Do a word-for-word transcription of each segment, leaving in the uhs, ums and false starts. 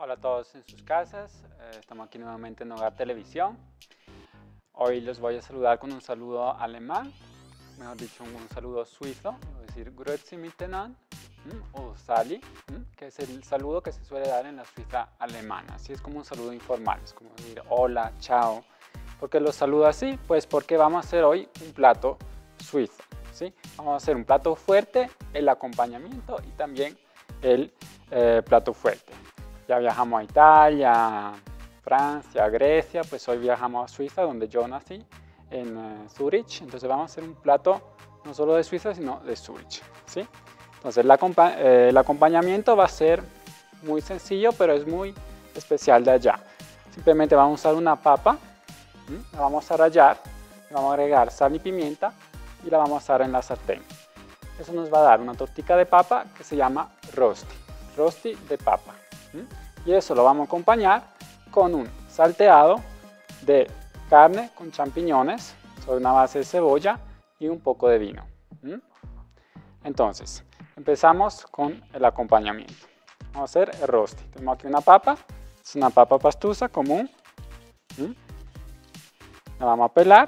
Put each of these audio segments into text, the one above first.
Hola a todos en sus casas, eh, estamos aquí nuevamente en Hogar Televisión. Hoy les voy a saludar con un saludo alemán, mejor dicho un, un saludo suizo, voy a decir Grüezi miteinander o Sali, que es el saludo que se suele dar en la Suiza alemana. Así es como un saludo informal, es como decir hola, chao. ¿Por qué los saludo así? Pues porque vamos a hacer hoy un plato suizo, ¿sí? Vamos a hacer un plato fuerte, el acompañamiento y también el eh, plato fuerte. Ya viajamos a Italia, Francia, Grecia, pues hoy viajamos a Suiza, donde yo nací, en uh, Zurich. Entonces vamos a hacer un plato no solo de Suiza, sino de Zurich, ¿sí? Entonces el, acompa eh, el acompañamiento va a ser muy sencillo, pero es muy especial de allá. Simplemente vamos a usar una papa, ¿sí? La vamos a rallar, le vamos a agregar sal y pimienta y la vamos a asar en la sartén. Eso nos va a dar una tortita de papa que se llama rosti, rosti de papa. ¿Sí? Y eso lo vamos a acompañar con un salteado de carne con champiñones sobre una base de cebolla y un poco de vino. ¿Sí? Entonces, empezamos con el acompañamiento. Vamos a hacer el rosti. Tenemos aquí una papa, es una papa pastusa común. ¿Sí? La vamos a pelar.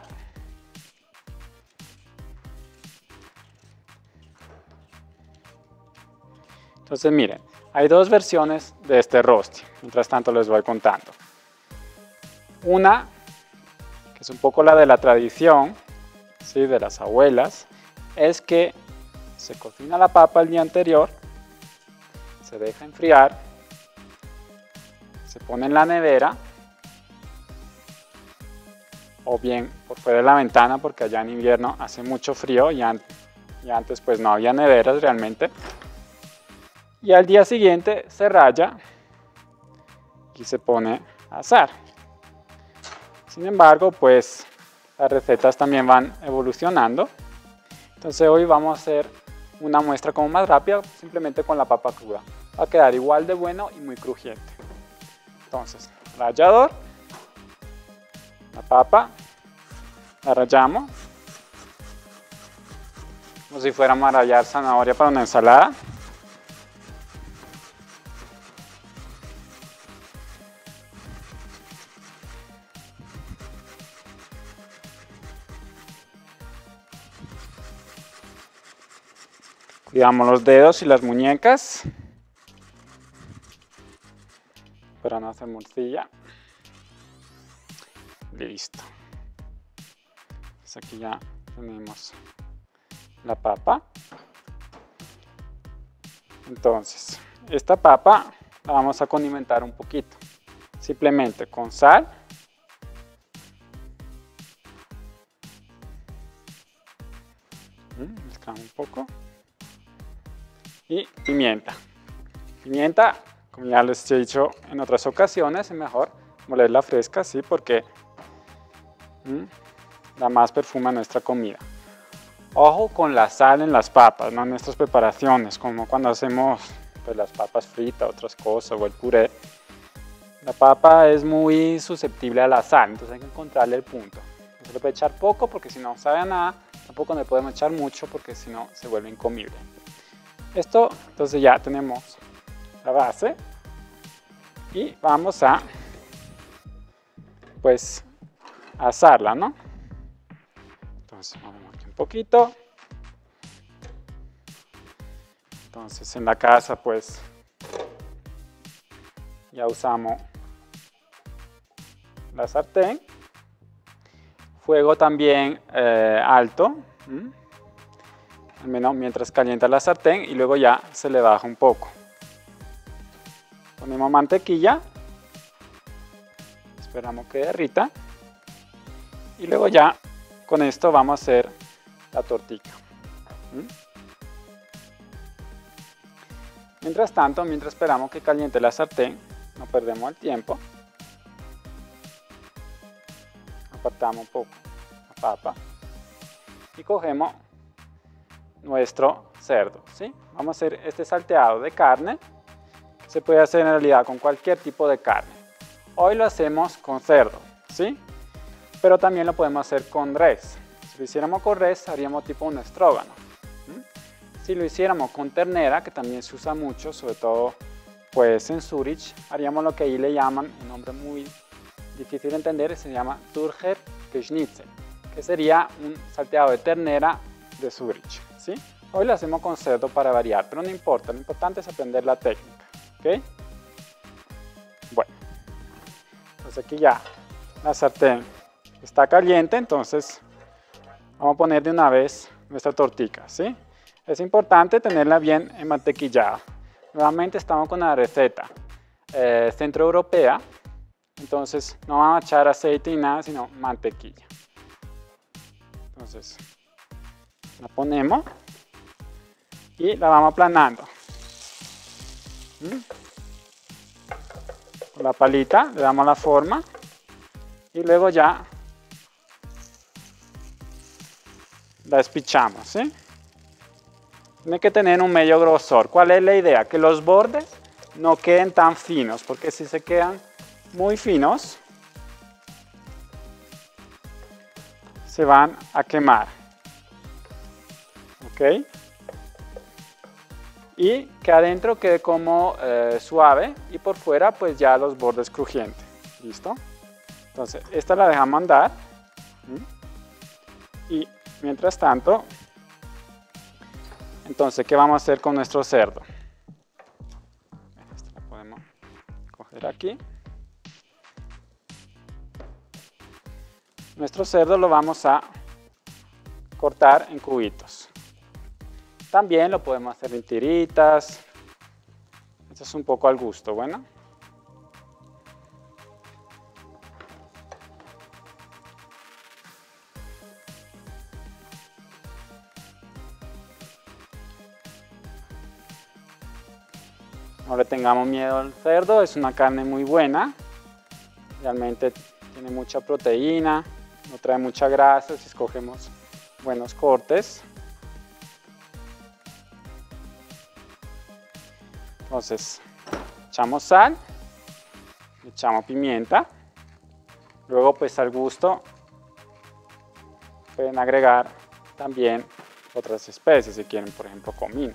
Entonces, miren, hay dos versiones de este rosti, mientras tanto les voy contando. Una, que es un poco la de la tradición, ¿sí? De las abuelas, es que se cocina la papa el día anterior, se deja enfriar, se pone en la nevera, o bien por fuera de la ventana, porque allá en invierno hace mucho frío y, an y antes pues no había neveras realmente. Y al día siguiente se raya y se pone a asar. Sin embargo, pues las recetas también van evolucionando. Entonces hoy vamos a hacer una muestra como más rápida, simplemente con la papa cruda. Va a quedar igual de bueno y muy crujiente. Entonces, rallador, la papa, la rallamos, como si fuéramos a rallar zanahoria para una ensalada. Cuidamos los dedos y las muñecas para no hacer morcilla. Listo. Pues aquí ya tenemos la papa. Entonces, esta papa la vamos a condimentar un poquito. Simplemente con sal. Mezclamos un poco. Y pimienta. Pimienta, como ya les he dicho en otras ocasiones, es mejor molerla fresca, ¿sí? Porque mmm, da más perfume a nuestra comida. Ojo con la sal en las papas, no en nuestras preparaciones, como cuando hacemos pues, las papas fritas, otras cosas, o el puré. La papa es muy susceptible a la sal, entonces hay que encontrarle el punto. No se le puede echar poco porque si no sabe a nada, tampoco le podemos echar mucho porque si no se vuelve incomible. Esto, entonces ya tenemos la base y vamos a pues asarla, ¿no? Entonces movemos aquí un poquito. Entonces en la casa pues ya usamos la sartén, fuego también eh, alto. ¿Mm? Al menos mientras calienta la sartén y luego ya se le baja un poco. Ponemos mantequilla, esperamos que derrita y luego ya con esto vamos a hacer la tortilla. ¿Mm? Mientras tanto, mientras esperamos que caliente la sartén, no perdemos el tiempo. Apartamos un poco la papa y cogemos nuestro cerdo, ¿sí? Vamos a hacer este salteado de carne. Se puede hacer en realidad con cualquier tipo de carne. Hoy lo hacemos con cerdo, ¿sí? Pero también lo podemos hacer con res. Si lo hiciéramos con res, haríamos tipo un estrógano. ¿Sí? Si lo hiciéramos con ternera, que también se usa mucho, sobre todo pues en Zurich haríamos lo que ahí le llaman, un nombre muy difícil de entender, se llama Zürcher Schnitzel, que sería un salteado de ternera de Zurich, ¿sí? Hoy lo hacemos con cerdo para variar, pero no importa, lo importante es aprender la técnica, ¿ok? Bueno, entonces aquí ya la sartén está caliente, entonces vamos a poner de una vez nuestra tortilla, ¿sí? Es importante tenerla bien enmantequillada. Nuevamente estamos con la receta eh, centroeuropea, entonces no vamos a echar aceite ni nada, sino mantequilla. Entonces la ponemos y la vamos aplanando. ¿Mm? Con la palita le damos la forma y luego ya la despichamos, ¿sí? Tiene que tener un medio grosor. ¿Cuál es la idea? Que los bordes no queden tan finos, porque si se quedan muy finos, se van a quemar. ¿Ok? Y que adentro quede como eh, suave y por fuera pues ya los bordes crujientes. ¿Listo? Entonces, esta la dejamos andar. ¿Mm? Y mientras tanto, entonces, ¿qué vamos a hacer con nuestro cerdo? Esta la podemos coger aquí. Nuestro cerdo lo vamos a cortar en cubitos. También lo podemos hacer en tiritas. Esto es un poco al gusto, bueno. No le tengamos miedo al cerdo, es una carne muy buena. Realmente tiene mucha proteína, no trae mucha grasa si escogemos buenos cortes. Entonces, echamos sal, echamos pimienta, luego pues al gusto pueden agregar también otras especies si quieren, por ejemplo comino.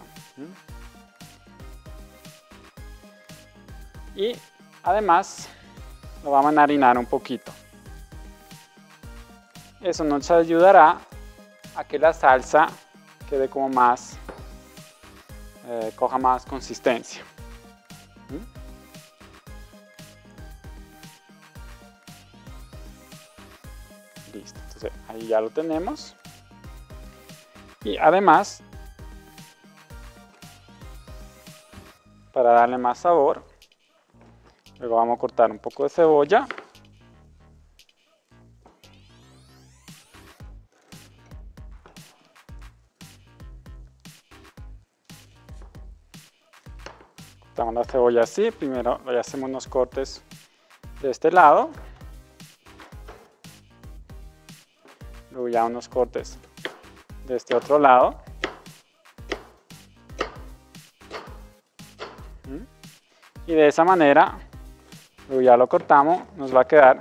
Y además lo vamos a marinar un poquito. Eso nos ayudará a que la salsa quede como más, eh, coja más consistencia. ¿Mm? Listo, entonces ahí ya lo tenemos. Y además, para darle más sabor, luego vamos a cortar un poco de cebolla. Cortamos la cebolla así, primero le hacemos unos cortes de este lado. Luego ya unos cortes de este otro lado. Y de esa manera, luego ya lo cortamos, nos va a quedar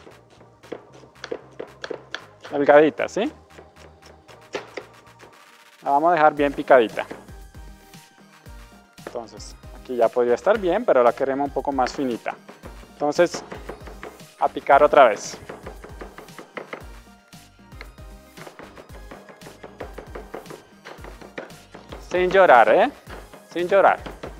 delgadita, ¿sí? La vamos a dejar bien picadita. Entonces, aquí ya podría estar bien, pero la queremos un poco más finita. Entonces, a picar otra vez. Sin llorar, ¿eh? Sin llorar.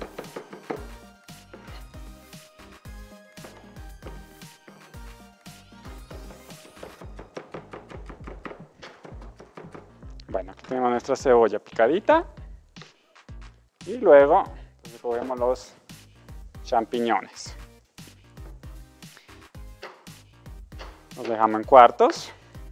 Bueno, aquí tenemos nuestra cebolla picadita. Y luego pues, cogemos los champiñones. Los dejamos en cuartos.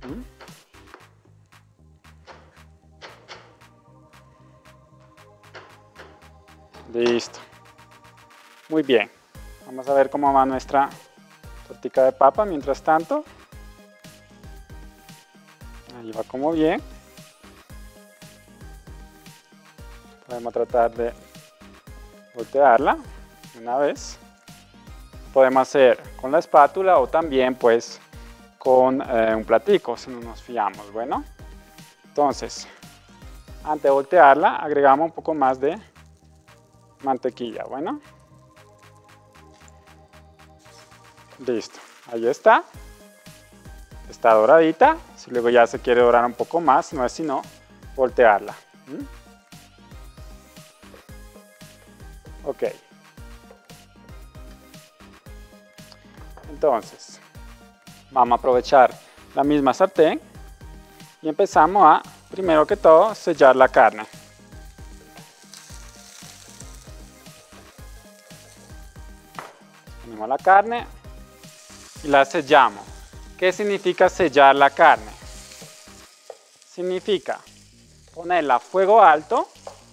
Listo. Muy bien. Vamos a ver cómo va nuestra tortilla de papa mientras tanto. Ahí va como bien. Podemos tratar de voltearla una vez. Podemos hacer con la espátula o también pues con eh, un platico si no nos fiamos. Bueno, entonces antes de voltearla agregamos un poco más de mantequilla. Bueno, Listo, ahí está. Está doradita. Si luego ya se quiere dorar un poco más, no es sino voltearla. ¿Mm? Ok. Entonces, vamos a aprovechar la misma sartén y empezamos a, primero que todo, sellar la carne. Ponemos la carne y la sellamos. ¿Qué significa sellar la carne? Significa ponerla a fuego alto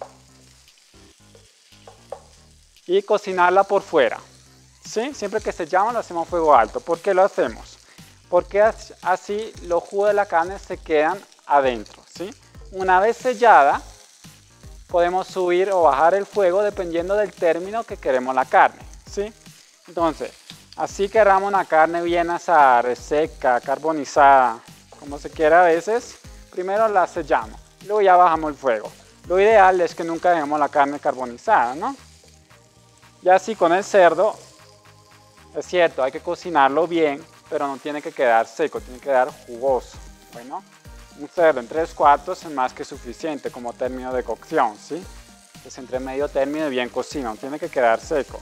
y cocinarla por fuera. ¿Sí? Siempre que sellamos lo hacemos a fuego alto. ¿Por qué lo hacemos? Porque así los jugos de la carne se quedan adentro. ¿Sí? Una vez sellada, podemos subir o bajar el fuego dependiendo del término que queremos la carne. ¿Sí? Entonces, así queramos una carne bien asada, reseca, carbonizada, como se quiera a veces, primero la sellamos, luego ya bajamos el fuego. Lo ideal es que nunca dejemos la carne carbonizada, ¿no? Y así con el cerdo, es cierto, hay que cocinarlo bien, pero no tiene que quedar seco, tiene que quedar jugoso. Bueno, un cerdo en tres cuartos es más que suficiente como término de cocción, ¿sí? Es entre medio término y bien cocido, no tiene que quedar seco.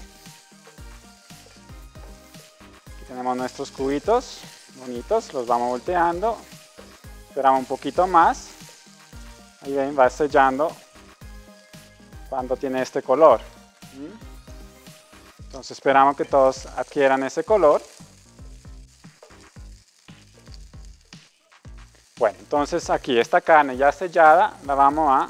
Aquí tenemos nuestros cubitos bonitos, los vamos volteando, esperamos un poquito más, ahí ven, va sellando cuando tiene este color. ¿Mm? Entonces esperamos que todos adquieran ese color. Bueno, entonces aquí esta carne ya sellada la vamos a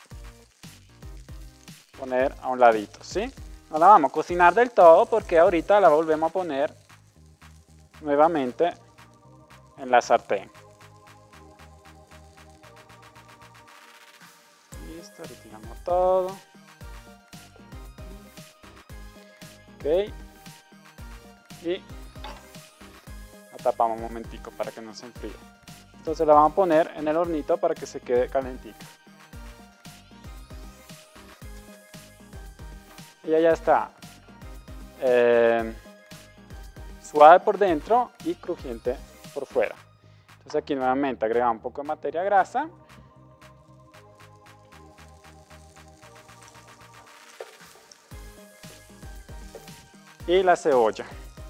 poner a un ladito, ¿sí? No la vamos a cocinar del todo porque ahorita la volvemos a poner nuevamente en la sartén. Listo, retiramos todo. Ok, y la tapamos un momentico para que no se enfríe. Entonces la vamos a poner en el hornito para que se quede calentita. Ella ya está eh, suave por dentro y crujiente por fuera. Entonces aquí nuevamente agregamos un poco de materia grasa. Y la cebolla.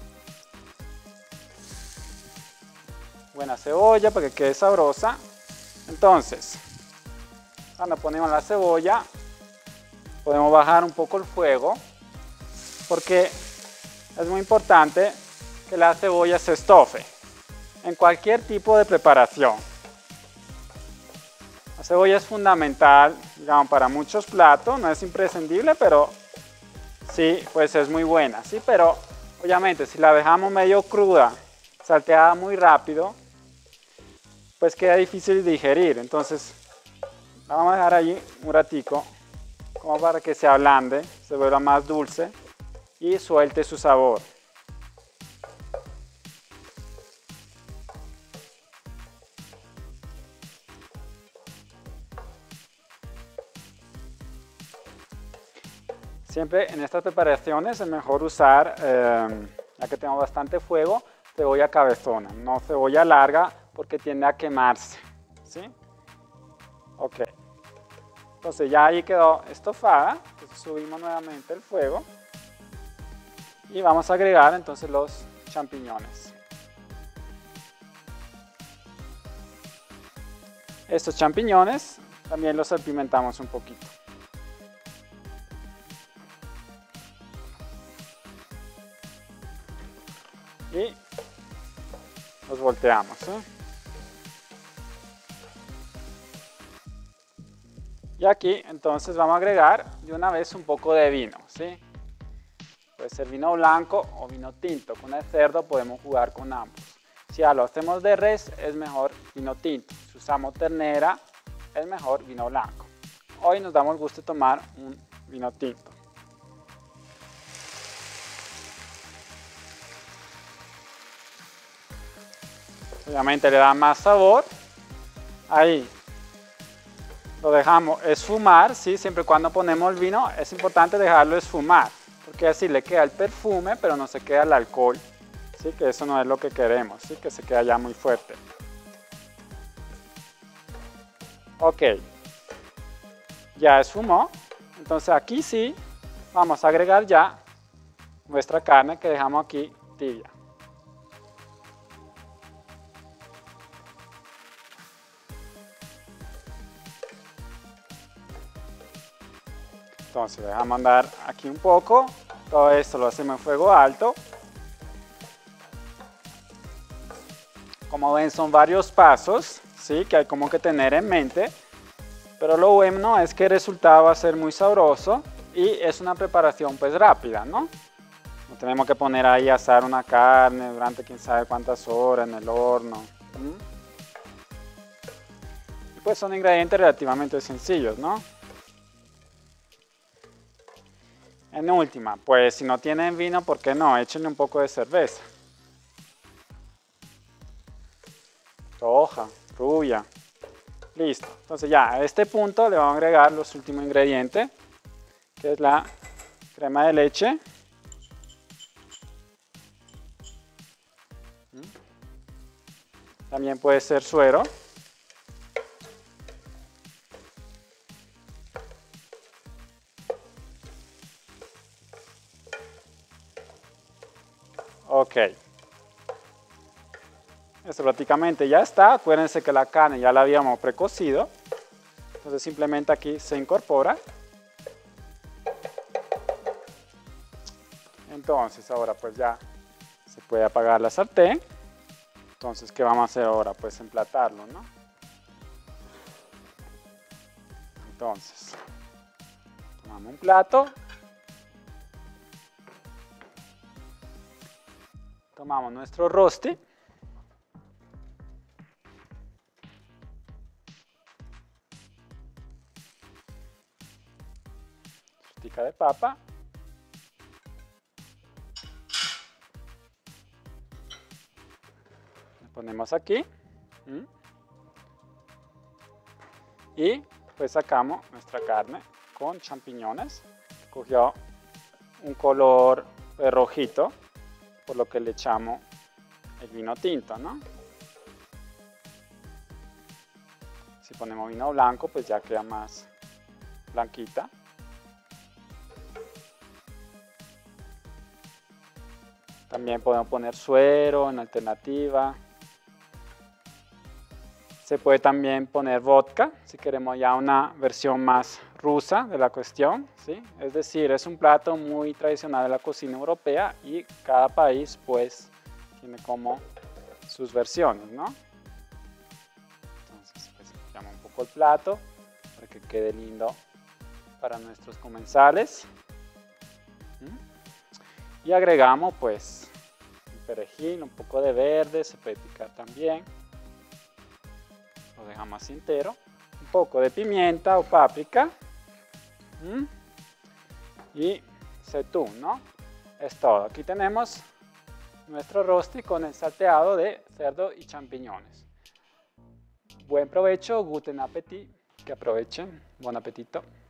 Buena cebolla para que quede sabrosa. Entonces, cuando ponemos la cebolla, podemos bajar un poco el fuego porque es muy importante que la cebolla se estofe en cualquier tipo de preparación. La cebolla es fundamental, digamos, para muchos platos, no es imprescindible, pero sí, pues es muy buena, ¿sí? Pero obviamente si la dejamos medio cruda, salteada muy rápido, pues queda difícil de digerir. Entonces la vamos a dejar allí un ratico, como para que se ablande, se vuelva más dulce y suelte su sabor. Siempre en estas preparaciones es mejor usar, eh, ya que tengo bastante fuego, cebolla cabezona, no cebolla larga porque tiende a quemarse, ¿sí? Ok, entonces ya ahí quedó estofada, entonces subimos nuevamente el fuego y vamos a agregar entonces los champiñones. Estos champiñones también los salpimentamos un poquito. Y los volteamos, ¿eh? Y aquí entonces vamos a agregar de una vez un poco de vino, ¿sí? Puede ser vino blanco o vino tinto. Con el cerdo podemos jugar con ambos. Si ya lo hacemos de res es mejor vino tinto. Si usamos ternera es mejor vino blanco. Hoy nos damos el gusto de tomar un vino tinto. Obviamente le da más sabor. Ahí lo dejamos esfumar, ¿sí? Siempre y cuando ponemos el vino es importante dejarlo esfumar, porque así le queda el perfume, pero no se queda el alcohol, ¿sí? Que eso no es lo que queremos, ¿sí? Que se queda ya muy fuerte. Ok, ya esfumó, entonces aquí sí vamos a agregar ya nuestra carne que dejamos aquí tibia. Entonces dejamos andar aquí un poco, todo esto lo hacemos en fuego alto. Como ven son varios pasos, ¿sí? Que hay como que tener en mente, pero lo bueno es que el resultado va a ser muy sabroso y es una preparación pues rápida, ¿no? No tenemos que poner ahí a asar una carne durante quién sabe cuántas horas en el horno. ¿Mm? Y pues son ingredientes relativamente sencillos, ¿no? En última, pues si no tienen vino, ¿por qué no? Échenle un poco de cerveza. Roja, rubia. Listo. Entonces ya a este punto le vamos a agregar los últimos ingredientes, que es la crema de leche. También puede ser suero. Ok. Esto prácticamente ya está. Acuérdense que la carne ya la habíamos precocido. Entonces simplemente aquí se incorpora. Entonces ahora pues ya se puede apagar la sartén. Entonces, ¿qué vamos a hacer ahora? Pues emplatarlo, ¿no? Entonces, tomamos un plato. Tomamos nuestro rosti. Tortica de papa. Le ponemos aquí. ¿Mm? Y pues sacamos nuestra carne con champiñones. Cogió un color pues, rojito, por lo que le echamos el vino tinto, ¿no? Si ponemos vino blanco, pues ya queda más blanquita. También podemos poner suero en alternativa. Se puede también poner vodka, si queremos ya una versión más rusa de la cuestión, ¿sí? Es decir, es un plato muy tradicional de la cocina europea y cada país pues tiene como sus versiones, ¿no? Entonces pues limpiamos un poco el plato para que quede lindo para nuestros comensales. ¿Mm? Y agregamos pues un perejil, un poco de verde, se puede picar también. Lo dejamos así entero. Un poco de pimienta o páprica. ¿Mm? Yzetún, ¿no? Es todo. Aquí tenemos nuestro rosti con el salteado de cerdo y champiñones. Buen provecho, guten appetit. Que aprovechen. Buen apetito.